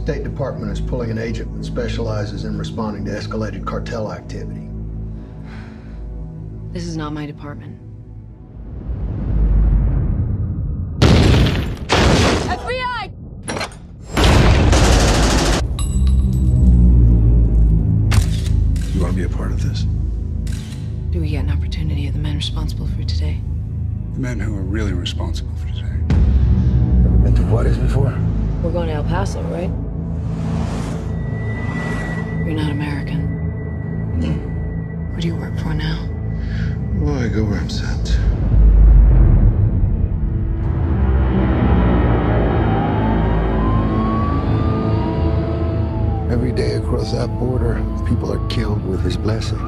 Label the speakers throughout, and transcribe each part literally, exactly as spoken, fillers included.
Speaker 1: State Department is pulling an agent that specializes in responding to escalated cartel activity.
Speaker 2: This is not my department. F B I!
Speaker 3: You want to be a part of this?
Speaker 2: Do we get an opportunity at the men responsible for today?
Speaker 3: The men who are really responsible for today.
Speaker 1: Ever been to Juarez before?
Speaker 2: We're going to El Paso, right? You're not American.
Speaker 1: No.
Speaker 2: What do you work for now?
Speaker 1: Well, I go where I'm sent. Every day across that border, people are killed with his blessing.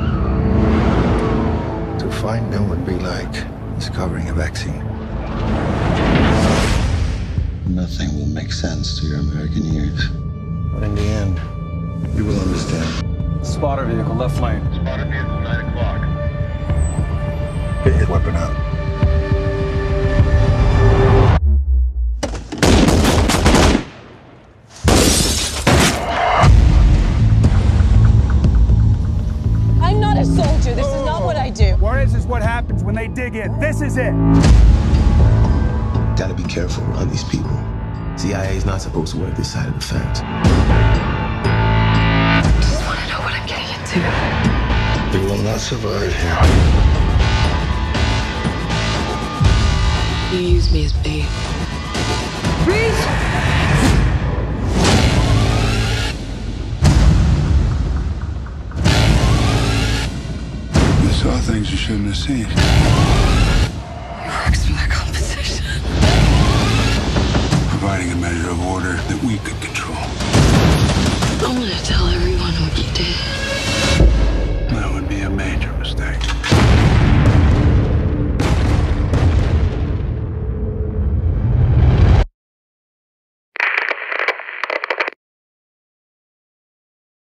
Speaker 1: To find them would be like discovering a vaccine.
Speaker 4: Nothing will make sense to your American ears.
Speaker 1: But in the end, you will understand.
Speaker 5: Spotter vehicle, left lane.
Speaker 6: Spotter vehicle, nine o'clock.
Speaker 1: Get your weapon out.
Speaker 7: I'm not a soldier. This is not what I do.
Speaker 5: Juarez is what happens when they dig in. This is it.
Speaker 4: Gotta be careful around these people. C I A is not supposed to work this side of the fence.
Speaker 2: Just want to know what I'm getting into.
Speaker 1: You will not survive here.
Speaker 2: You use me as bait. Freeze!
Speaker 3: You saw things you shouldn't have seen.
Speaker 2: He works for the competition.
Speaker 3: Providing a measure of order that we could control.
Speaker 2: I'm gonna tell